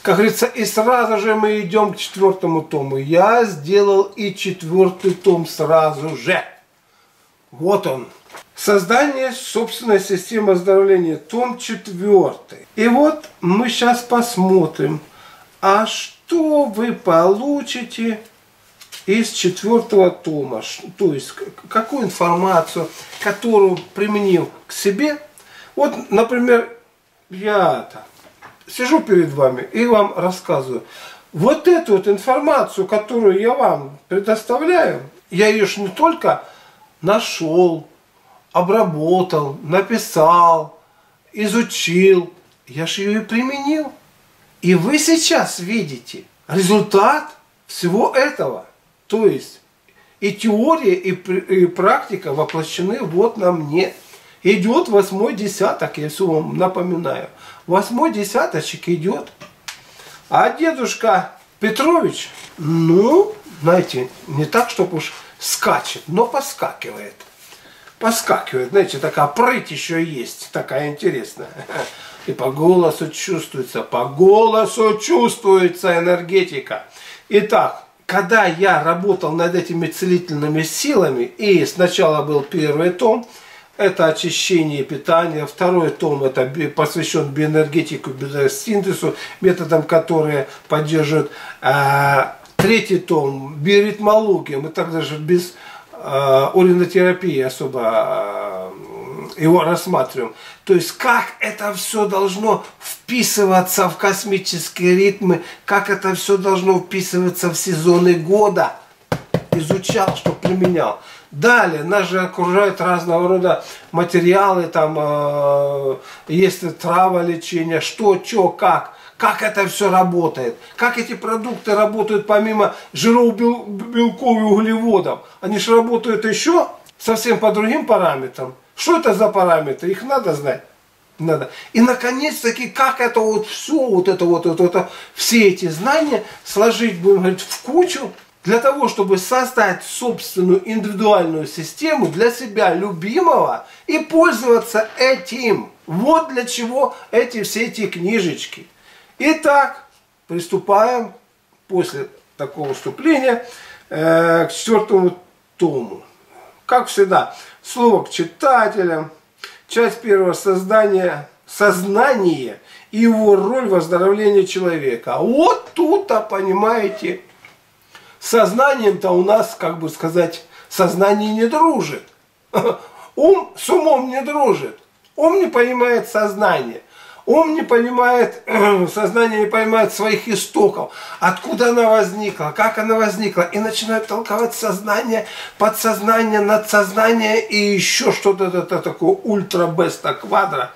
Как говорится, и сразу же мы идем к 4-му тому. Я сделал и 4-й том сразу же. Вот он. Создание собственной системы оздоровления. Том 4. И вот мы сейчас посмотрим, а что вы получите из 4-го тома. То есть, какую информацию, которую применил к себе. Вот, например, я сижу перед вами и вам рассказываю. Вот эту вот информацию, которую я вам предоставляю, я ее ж не только нашел, обработал, написал, изучил, я же ее и применил. И вы сейчас видите результат всего этого. То есть и теория, и практика воплощены вот на мне. Идет 8-й десяток, я все вам напоминаю. 8-й десяточек идет. А дедушка Петрович, ну, знаете, не так, чтобы уж скачет, но поскакивает. Поскакивает, знаете, такая прыть еще есть, такая интересная. И по голосу чувствуется энергетика. Итак, когда я работал над этими целительными силами, и сначала был 1-й том, это очищение питания, 2-й том это посвящен биоэнергетике, биосинтезу, методам, которые поддерживают. 3-й том биоритмология, мы также же без уринотерапии особо его рассматриваем. То есть как это все должно вписываться в космические ритмы, как это все должно вписываться в сезоны года. Изучал, что применял. Далее, нас же окружают разного рода материалы, там есть траволечение, что, как это все работает, как эти продукты работают помимо жиров, белков и углеводов. Они же работают еще совсем по другим параметрам. Что это за параметры? Их надо знать. Надо. И наконец-таки, как это вот все, все эти знания сложить, будем говорить, в кучу, для того, чтобы создать собственную индивидуальную систему для себя любимого и пользоваться этим. Вот для чего все эти книжечки. Итак, приступаем после такого вступления к 4-му тому. Как всегда, слово к читателям. Часть 1. Сознание и его роль в оздоровлении человека. Вот тут-то, понимаете, сознанием-то у нас, как бы сказать, сознание не дружит. Ум с умом не дружит. Ум не понимает сознание. Ум не понимает, сознание не понимает своих истоков. Откуда она возникла, как она возникла. И начинает толковать сознание, подсознание, надсознание и еще что-то такое ультра-беста-квадра.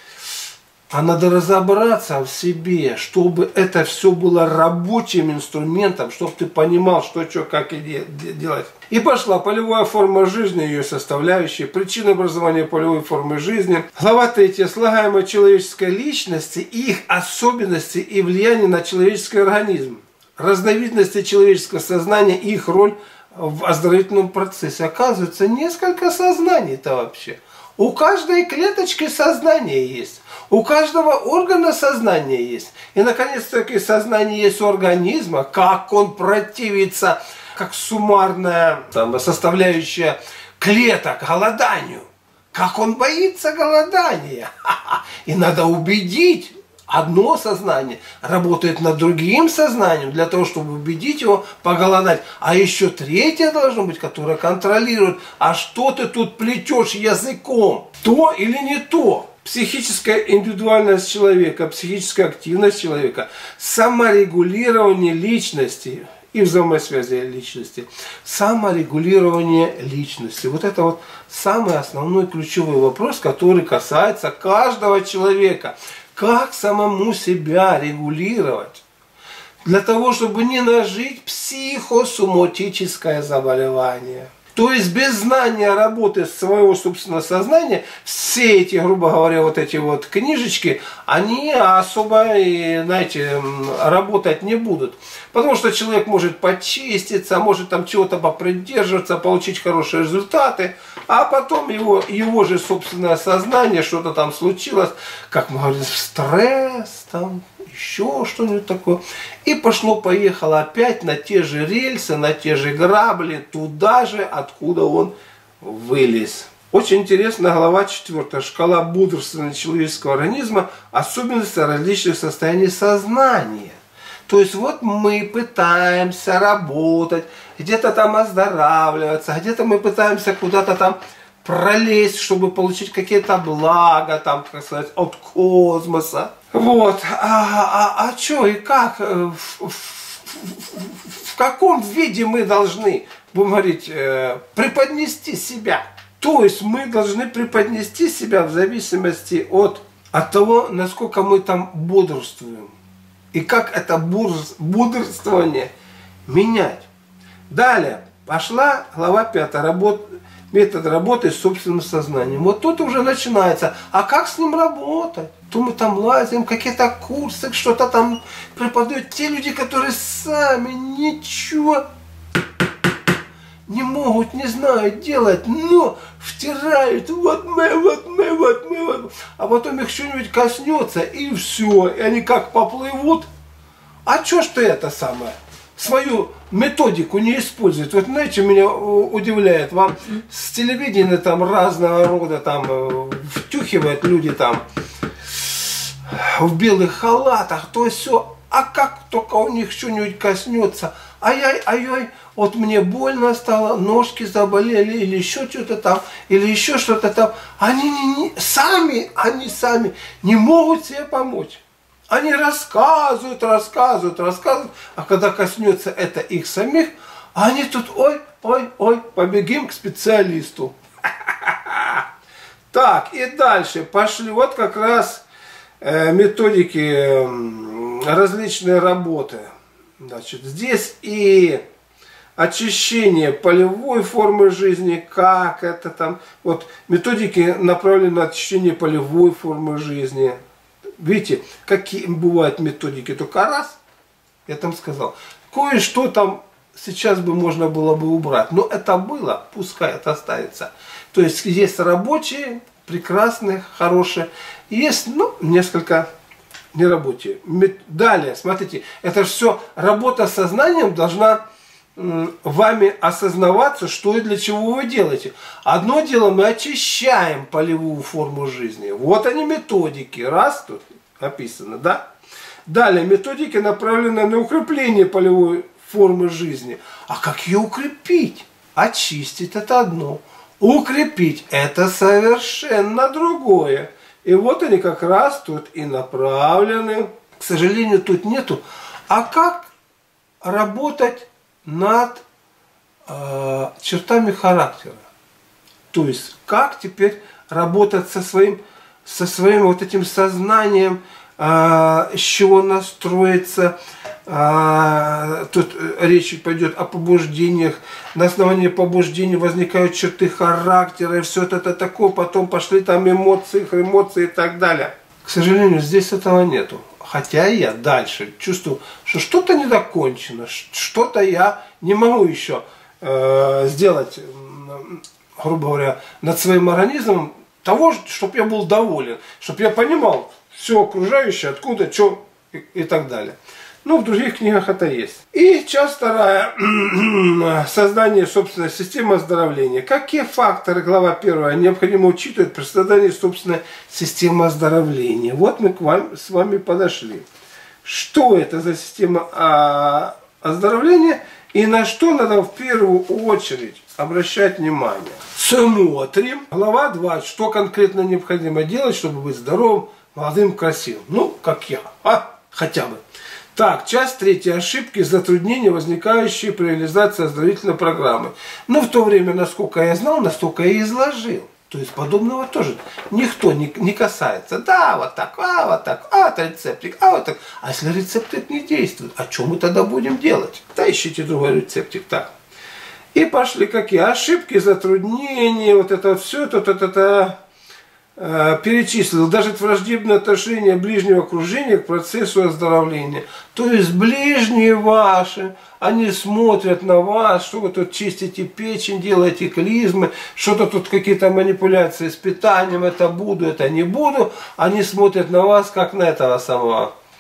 А надо разобраться в себе, чтобы это все было рабочим инструментом, чтобы ты понимал, что, как и делать. И пошла полевая форма жизни, ее составляющие, причины образования полевой формы жизни. Глава 3. Слагаемые человеческой личности, их особенности и влияние на человеческий организм. Разновидности человеческого сознания и их роль в оздоровительном процессе. Оказывается, несколько сознаний-то вообще. У каждой клеточки сознание есть. У каждого органа сознание есть. И, наконец-таки, сознание есть у организма. Как он противится, как суммарная составляющая клеток голоданию. Как он боится голодания. И надо убедить. Одно сознание работает над другим сознанием для того, чтобы убедить его поголодать. А еще 3 должно быть, которое контролирует. А что ты тут плетешь языком? То или не то? Психическая индивидуальность человека, психическая активность человека, саморегулирование личности и взаимосвязи личности, саморегулирование личности. Вот это вот самый основной ключевой вопрос, который касается каждого человека. Как самому себя регулировать для того, чтобы не нажить психосоматическое заболевание. То есть без знания работы своего собственного сознания, все эти, грубо говоря, вот эти вот книжечки, они особо, знаете, работать не будут. Потому что человек может почиститься, может там чего-то попридерживаться, получить хорошие результаты, а потом его же собственное сознание, что-то там случилось, как мы говорим, стресс там, еще что-нибудь такое. И пошло-поехало опять на те же рельсы, на те же грабли, туда же, откуда он вылез. Очень интересная глава 4. Шкала бодрствования человеческого организма, особенности различных состояний сознания. То есть вот мы пытаемся работать, где-то там оздоравливаться, где-то мы пытаемся куда-то там пролезть, чтобы получить какие-то блага, там, как сказать, от космоса. Вот. А что и как? В каком виде мы должны, будем говорить, преподнести себя? То есть мы должны преподнести себя в зависимости от того, насколько мы там бодрствуем. И как это бодрствование менять. Далее пошла глава 5. Метод работы с собственным сознанием. Вот тут уже начинается. А как с ним работать? То мы там лазим, какие-то курсы, что-то там преподают. Те люди, которые сами ничего не могут, не знают делать, но втирают, вот мы. А потом их что-нибудь коснется, и все. И они как поплывут. А что ж ты это самое? Свою методику не используют. Вот знаете, меня удивляет, вам с телевидения там разного рода там втюхивают люди там в белых халатах, то все. А как только у них что-нибудь коснется, ай-яй, вот мне больно стало, ножки заболели, или еще что-то там, или еще что-то там. Они сами не могут себе помочь. Они рассказывают, а когда коснется это их самих, они тут, ой, побегим к специалисту. Так, и дальше пошли, вот как раз методики различной работы. Значит, здесь и очищение полевой формы жизни, как это там, вот методики направлены на очищение полевой формы жизни. Видите, какие бывают методики, только раз, я там сказал, кое-что там сейчас бы можно было бы убрать, но это было, пускай это останется. То есть есть рабочие, прекрасные, хорошие, есть, несколько нерабочие. Далее, смотрите, это все работа с сознанием должна вами осознаваться, что и для чего вы делаете. Одно дело, мы очищаем полевую форму жизни. Вот они методики. Раз, тут написано, да? Далее, методики направлены на укрепление полевой формы жизни. А как ее укрепить? Очистить — это одно. Укрепить — это совершенно другое. И вот они как раз тут и направлены. К сожалению, тут нету. А как работать над чертами характера? То есть, как теперь работать со своим вот этим сознанием, с чего настроиться. Тут речь пойдет о побуждениях. На основании побуждений возникают черты характера, и все это такое. Потом пошли там эмоции и так далее. К сожалению, здесь этого нету. Хотя я дальше чувствую, что что-то не докончено, что-то я не могу еще сделать, грубо говоря, над своим организмом того, чтобы я был доволен, чтобы я понимал все окружающее, откуда, что и так далее. В других книгах это есть. И часть 2. Создание собственной системы оздоровления. Какие факторы, глава 1, необходимо учитывать при создании собственной системы оздоровления? Вот мы с вами подошли. Что это за система оздоровления и на что надо в первую очередь обращать внимание? Смотрим. Глава 2. Что конкретно необходимо делать, чтобы быть здоровым, молодым, красивым? Как я. Хотя бы. Так, часть 3. Ошибки, затруднения, возникающие при реализации оздоровительной программы. В то время, насколько я знал, настолько я и изложил. То есть подобного тоже никто не касается. Да, вот так, это рецептик, вот так. А если рецептик не действует, а что мы тогда будем делать? Да ищите другой рецептик. Так. И пошли какие? Ошибки, затруднения, вот это все, это перечислил. Даже враждебное отношение ближнего окружения к процессу оздоровления. То есть ближние ваши, они смотрят на вас, что вы тут чистите печень, делаете клизмы, что-то тут какие-то манипуляции с питанием, это буду, это не буду. Они смотрят на вас, как на этого самого,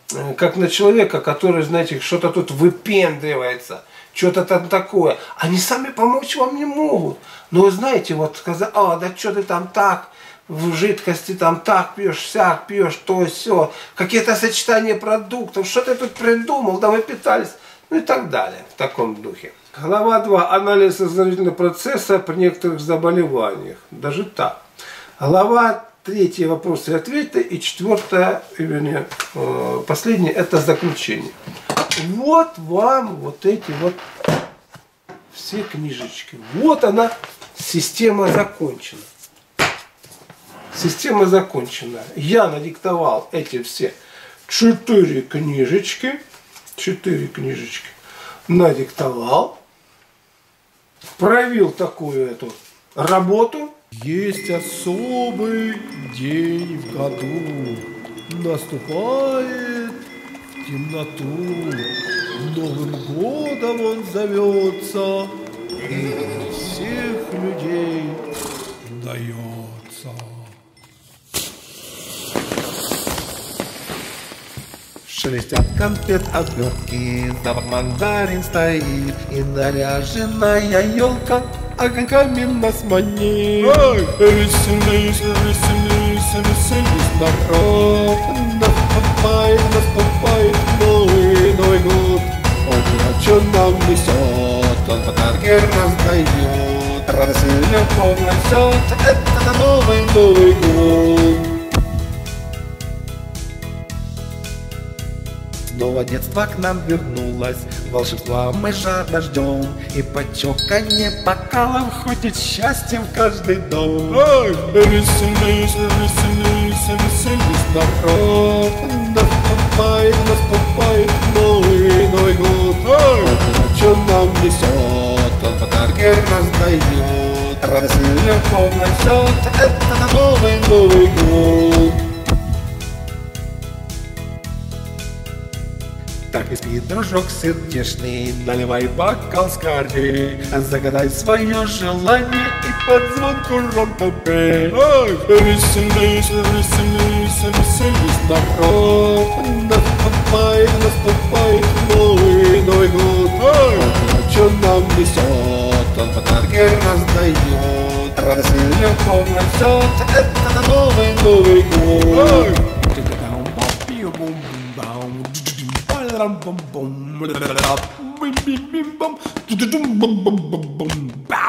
как на человека, который, знаете, что-то тут выпендривается, что-то там такое. Они сами помочь вам не могут. Но знаете, вот сказать, да что ты там так, в жидкости там так пьешь, сяк пьешь, то все, какие-то сочетания продуктов, что ты тут придумал, да вы питались, ну и так далее, в таком духе. Глава 2. Анализ оздоровительного процесса при некоторых заболеваниях. Даже так. Глава 3. Вопросы и ответы. И 4, вернее, последнее, это заключение. Вот вам вот эти вот все книжечки. Вот она, система закончена. Система закончена. Я надиктовал эти все 4 книжечки. 4 книжечки. Надиктовал. Провел такую эту работу. Есть особый день в году. Наступает в темноту. Новым годом он зовется. И для всех людей дается. Шелестят конфет обертки, запах мандарин стоит, и наряженная елка огоньками нас манит. Веселись, веселись, веселись, народ, наступает Новый год. Он что нам несет, он подарки раздает, радость и любовь несет, это Новый год. Снова детство к нам вернулось, волшебства мы жадно ждем, и почоканье бокалов ходит счастьем в каждый дом. Веселись, веселись, веселись, народ, наступает Новый год. Что нам несет, он подарки раздает, радость и любовь несет, это Новый год. Так и спит дружок сердечный, наливай бокал скорей, загадай свое желание и под звонку ромко пей. Веселись, веселись, веселись, народ, наступает Новый год. Что нам несет, он подарки раздает, радость и любовь несет, это Новый год. Bum bum bum bum bum bum bum bum bum bum bum bum bum bum.